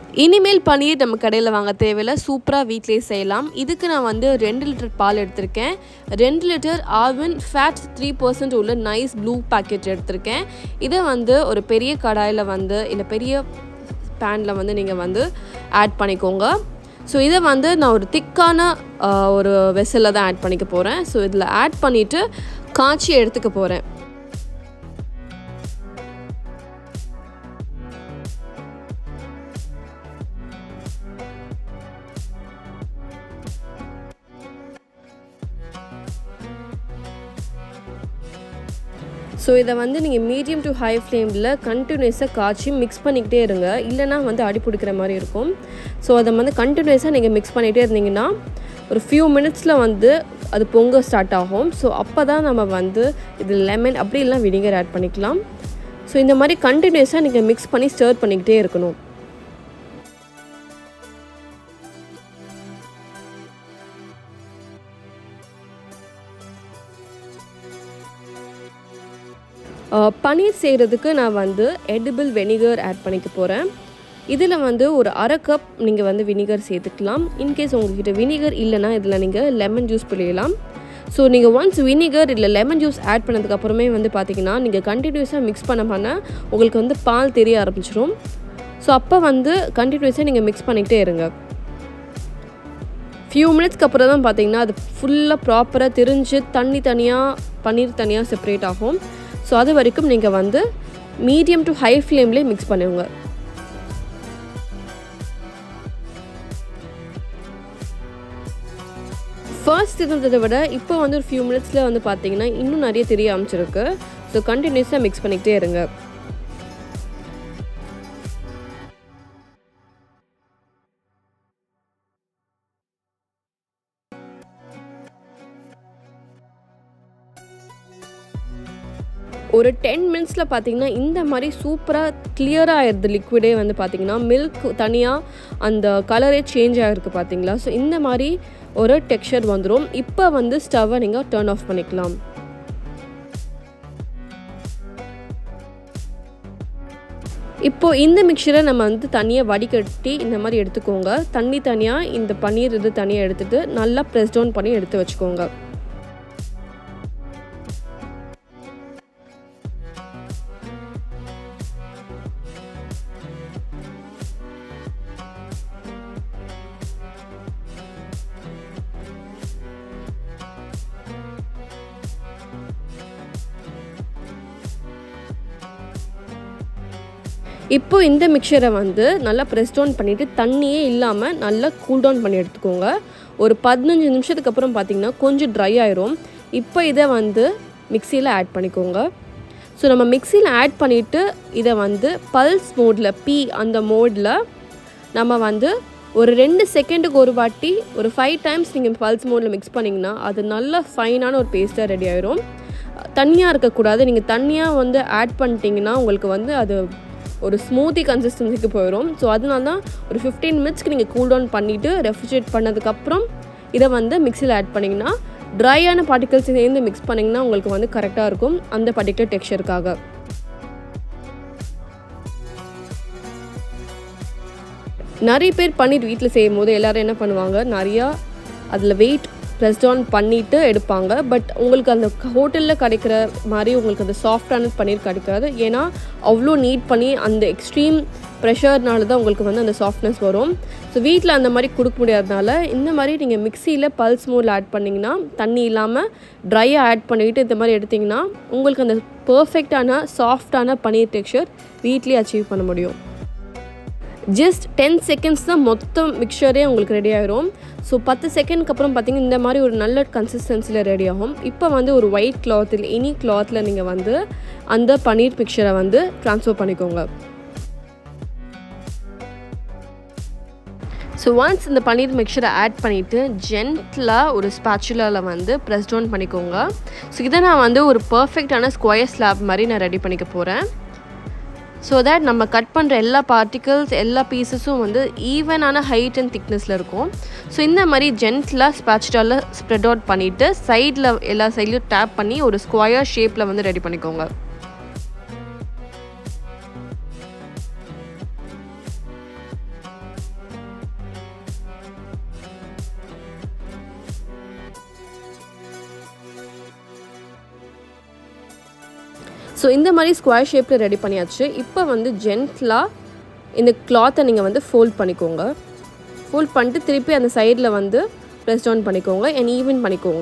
இனிமேல் பன்னீர் நம்ம கடையில் வாங்க தேவையில்லை, சூப்பராக வீட்டிலே செய்யலாம். இதுக்கு நான் வந்து 2 லிட்டர் பால் எடுத்திருக்கேன். 2 லிட்டர் ஆல்மண்ட் ஃபேட் 3% உள்ள நைஸ் ப்ளூ பேக்கெட் எடுத்திருக்கேன். இதை வந்து ஒரு பெரிய கடாயில் வந்து இல்லை பெரிய பேனில் வந்து நீங்கள் வந்து ஆட் பண்ணிக்கோங்க. ஸோ இதை வந்து நான் ஒரு திக்கான ஒரு வெசலில் தான் ஆட் பண்ணிக்க போகிறேன். ஸோ இதில் ஆட் பண்ணிவிட்டு காய்ச்சி எடுத்துக்க போகிறேன். ஸோ இதை வந்து நீங்கள் மீடியம் டு ஹை ஃப்ளேமில் கண்டினியூஸாக காய்ச்சி மிக்ஸ் பண்ணிக்கிட்டே இருங்க, இல்லைனா வந்து அடி பிடிக்கிற மாதிரி இருக்கும். ஸோ அதை வந்து கண்டினியூஸாக நீங்கள் மிக்ஸ் பண்ணிகிட்டே இருந்தீங்கன்னா ஒரு ஃபியூ மினிட்ஸில் வந்து அது பொங்க ஸ்டார்ட் ஆகும். ஸோ அப்போ தான் நம்ம வந்து இது லெமன் அப்படி இல்லைனா வினிகர் ஆட் பண்ணிக்கலாம். ஸோ இந்த மாதிரி கண்டினியூஸாக நீங்கள் மிக்ஸ் பண்ணி ஸ்டர் பண்ணிக்கிட்டே இருக்கணும். பன்னீர் செய்கிறதுக்கு நான் வந்து எடிபிள் வெனிகர் ஆட் பண்ணிக்க போகிறேன். இதில் வந்து ஒரு அரை கப் நீங்கள் வந்து வினிகர் சேர்த்துக்கலாம். இன்கேஸ் உங்கள்கிட்ட வினிகர் இல்லைனா இதில் நீங்கள் லெமன் ஜூஸ் பிழியலாம். ஸோ நீங்கள் ஒன்ஸ் வினிகர் இல்லை லெமன் ஜூஸ் ஆட் பண்ணதுக்கப்புறமே வந்து பார்த்திங்கன்னா நீங்கள் கண்டினியூஸாக மிக்ஸ் பண்ண உங்களுக்கு வந்து பால் தெரிய ஆரம்பிச்சிடும். ஸோ அப்போ வந்து கண்டினியூஸாக நீங்கள் மிக்ஸ் பண்ணிக்கிட்டே இருங்க. ஃபியூ மினிட்ஸ்க்கு அப்புறம் தான் பார்த்திங்கன்னா அது ஃபுல்லாக ப்ராப்பராக திரிஞ்சு தண்ணி தனியாக பன்னீர் தனியாக செப்பரேட் ஆகும். ஸோ அது வரைக்கும் நீங்கள் வந்து மீடியம் டு ஹை ஃப்ளேம்லேயே மிக்ஸ் பண்ணுங்க. ஃபர்ஸ்ட் இருந்ததை விட இப்போ வந்து ஒரு ஃபியூ மினிட்ஸில் வந்து பார்த்தீங்கன்னா இன்னும் நிறைய தெரிய ஆரம்பிச்சிருக்கு. ஸோ கண்டினியூஸாக மிக்ஸ் பண்ணிக்கிட்டே இருங்க. ஒரு 10 மினிட்ஸில் பார்த்தீங்கன்னா இந்த மாதிரி சூப்பராக கிளியராக ஆயிடுது. லிக்விடே வந்து பார்த்திங்கன்னா மில்க் தனியாக அந்த கலரே சேஞ்ச் ஆகிருக்கு பார்த்தீங்களா. ஸோ இந்த மாதிரி ஒரு டெக்ஸ்சர் வந்துடும். இப்போ வந்து ஸ்டவ்வை நீங்கள் டர்ன் ஆஃப் பண்ணிக்கலாம். இப்போது இந்த மிக்சரை நம்ம வந்து தனியாக வடிகட்டி இந்த மாதிரி எடுத்துக்கோங்க. தண்ணி தனியாக இந்த பன்னீர் இது தனியாக எடுத்துகிட்டு நல்லா ப்ரெஸ் டவுன் பண்ணி எடுத்து வச்சுக்கோங்க. இப்போ இந்த மிக்சரை வந்து நல்லா ப்ரெஸ் டவுன் பண்ணிவிட்டு தண்ணியே இல்லாமல் நல்லா கூல் டவுன் பண்ணி எடுத்துக்கோங்க. ஒரு 15 நிமிஷத்துக்கு அப்புறம் பார்த்திங்கன்னா கொஞ்சம் ட்ரை ஆயிரும். இப்போ இதை வந்து மிக்சியில் ஆட் பண்ணிக்கோங்க. ஸோ நம்ம மிக்சியில் ஆட் பண்ணிவிட்டு இதை வந்து பல்ஸ் மோடில் அந்த மோடில் நம்ம வந்து ஒரு 2 செகண்டுக்கு ஒரு வாட்டி ஒரு 5 டைம்ஸ் நீங்கள் பல்ஸ் மோடில் மிக்ஸ் பண்ணிங்கன்னா அது நல்ல ஃபைனான ஒரு பேஸ்ட்டாக ரெடி ஆயிரும். தண்ணியாக இருக்கக்கூடாது. நீங்கள் தண்ணியாக வந்து ஆட் பண்ணிட்டீங்கன்னா உங்களுக்கு வந்து அது ஒரு ஸ்மூத்தி கன்சிஸ்டன்சிக்கு போயிடும். ஸோ அதனால தான் ஒரு 15 மினிட்ஸ்க்கு நீங்கள் கூல் டவுன் பண்ணிவிட்டு ரெஃப்ரிஜரேட் பண்ணதுக்கப்புறம் இதை வந்து மிக்சியில் ஆட் பண்ணிங்கன்னா ட்ரையான பார்ட்டிகல்ஸ் சேர்ந்து மிக்ஸ் பண்ணிங்கன்னா உங்களுக்கு வந்து கரெக்டாக இருக்கும் அந்த பர்டிகுலர் டெக்ஸ்சருக்காக. நிறைய பேர் பன்னீர் வீட்டில் செய்யும் போது எல்லோரும் என்ன பண்ணுவாங்க, நிறையா அதில் வெயிட் ப்ரெஸ் டவுன் பண்ணிவிட்டு எடுப்பாங்க. பட் உங்களுக்கு அந்த ஹோட்டலில் கிடைக்கிற மாதிரி உங்களுக்கு அந்த சாஃப்டான பன்னீர் கிடைக்காது. ஏன்னா அவ்வளோ நீட் பண்ணி அந்த எக்ஸ்ட்ரீம் ப்ரெஷர்னால தான் உங்களுக்கு வந்து அந்த சாஃப்ட்னஸ் வரும். ஸோ வீட்டில் அந்த மாதிரி கொடுக்க முடியாதனால இந்த மாதிரி நீங்கள் மிக்சியில் பல்ஸ் மோடில் ஆட் பண்ணிங்கன்னா தண்ணி இல்லாமல் ட்ரையாக ஆட் பண்ணிவிட்டு இந்த மாதிரி எடுத்திங்கன்னா உங்களுக்கு அந்த பர்ஃபெக்டான சாஃப்டான பன்னீர் டெக்ஸ்சர் வீட்லேயே அச்சீவ் பண்ண முடியும். ஜஸ்ட் 10 செகண்ட்ஸ் தான் மொத்தம் மிக்சரே உங்களுக்கு ரெடி ஆகிரும். ஸோ 10 செகண்ட்க்கு அப்புறம் பார்த்திங்கன்னா இந்த மாதிரி ஒரு நல்ல கன்சிஸ்டன்சியில் ரெடி ஆகும். இப்போ வந்து ஒரு ஒயிட் கிளாத்தில் எனி கிளாத்தில் நீங்கள் வந்து அந்த பன்னீர் மிக்சரை வந்து ட்ரான்ஸ்ஃபர் பண்ணிக்கோங்க. ஸோ ஒன்ஸ் இந்த பன்னீர் மிக்சரை ஆட் பண்ணிவிட்டு ஜென்டிலாக ஒரு ஸ்பாச்சுலாவில் வந்து ப்ரெஸ் டவுன் பண்ணிக்கோங்க. ஸோ இதை நான் வந்து ஒரு பர்ஃபெக்டான ஸ்கொயர் ஸ்லாப் மாதிரி நான் ரெடி பண்ணிக்க போகிறேன். ஸோ தட் நம்ம கட் பண்ணுற எல்லா பார்ட்டிகல்ஸ் எல்லா பீசஸும் வந்து ஈவனான ஹைட் அண்ட் திக்னஸில் இருக்கும். ஸோ இந்த மாதிரி ஜென்டிலாக ஸ்பாச்சுலாவில் ஸ்ப்ரெட் அவுட் பண்ணிவிட்டு சைடில் எல்லா சைட்லையும் டேப் பண்ணி ஒரு ஸ்கொயர் ஷேப்பில் வந்து ரெடி பண்ணிக்கோங்க. ஸோ இந்த மாதிரி ஸ்கொயர் ஷேப்பில் ரெடி பண்ணியாச்சு. இப்போ வந்து ஜென்ட்லாக இந்த கிளாத்தை நீங்கள் வந்து ஃபோல்ட் பண்ணிக்கோங்க. ஃபோல்ட் பண்ணிட்டு திருப்பி அந்த சைடில் வந்து ப்ரெஸ் டவுன் பண்ணிக்கோங்க அண்ட் ஈவன் பண்ணிக்கோங்க.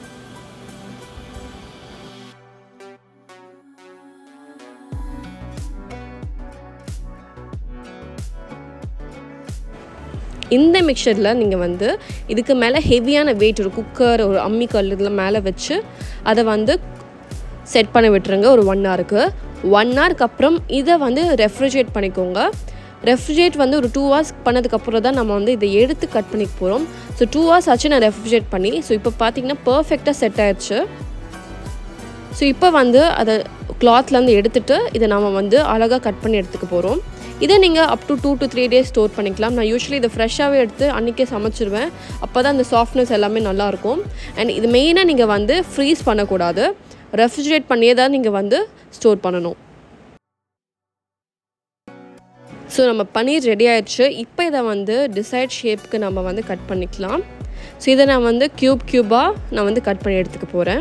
இந்த மிக்சரில் நீங்கள் வந்து இதுக்கு மேலே ஹெவியான வெயிட் ஒரு குக்கர் ஒரு அம்மிக்கல் இதெல்லாம் மேலே வச்சு அதை வந்து செட் பண்ண விட்டுருங்க ஒரு 1 ஹவருக்கு. 1 ஹவருக்கு அப்புறம் இதை வந்து ரெஃப்ரிஜரேட் பண்ணிக்கோங்க. ரெஃப்ரிஜரேட் வந்து ஒரு 2 ஹவர்ஸ் பண்ணதுக்கப்புறம் தான் நம்ம வந்து இதை எடுத்து கட் பண்ணிக்க போகிறோம். ஸோ 2 ஹவர்ஸ் ஆச்சு நான் ரெஃப்ரிஜரேட் பண்ணி. ஸோ இப்போ பார்த்தீங்கன்னா பர்ஃபெக்டாக செட் ஆயிடுச்சு. ஸோ இப்போ வந்து அதை கிளாத்லேருந்து எடுத்துகிட்டு இதை நம்ம வந்து அழகாக கட் பண்ணி எடுத்துக்க போகிறோம். இதை நீங்கள் up to 2 to 3 days store பண்ணிக்கலாம். நான் யூஸ்வலி இதை ஃப்ரெஷ்ஷாகவே எடுத்து அன்றைக்கே சமைச்சிருவேன். அப்போ தான் அந்த சாஃப்ட்னஸ் எல்லாமே நல்லாயிருக்கும். அண்ட் இது மெயினாக நீங்கள் வந்து ஃப்ரீஸ் பண்ணக்கூடாது, ரெஃப்ரிஜரேட் பண்ணியே தான் நீங்கள் வந்து ஸ்டோர் பண்ணணும். ஸோ நம்ம பன்னீர் ரெடி ஆயிடுச்சு. இப்போ இதை வந்து டிசைட் ஷேப்புக்கு நம்ம வந்து கட் பண்ணிக்கலாம். ஸோ இதை நான் வந்து க்யூபாக நான் வந்து கட் பண்ணி எடுத்துக்க போகிறேன்.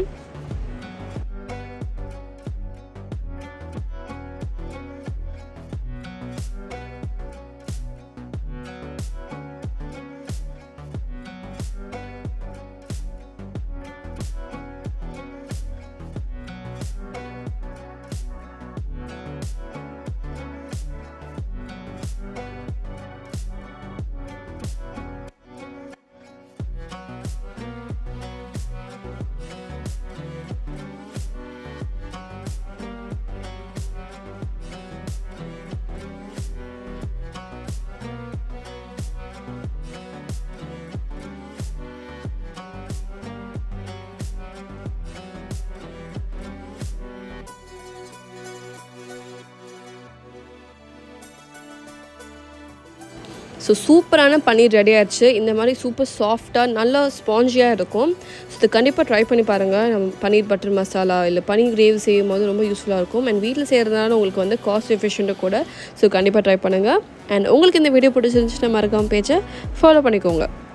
ஸோ சூப்பரான பன்னீர் ரெடி ஆயிடுச்சு. இந்த மாதிரி சூப்பர் சாஃப்டாக நல்லா ஸ்பாஞ்சியாக இருக்கும். ஸோ இது கண்டிப்பாக ட்ரை பண்ணி பாருங்கள். நம்ம பன்னீர் பட்டர் மசாலா இல்லை பன்னீர் கிரேவி செய்யும் போது ரொம்ப யூஸ்ஃபுல்லாக இருக்கும். அண்ட் வீட்டில் செய்கிறதுனால உங்களுக்கு வந்து காஸ்ட் எஃபிஷியண்ட்டாக கூட. ஸோ கண்டிப்பாக ட்ரை பண்ணுங்கள். அண்ட் உங்களுக்கு இந்த வீடியோ பிடிச்சிருந்துச்சுன்னா மறக்காமல் பேஜை ஃபாலோ பண்ணிக்கோங்க.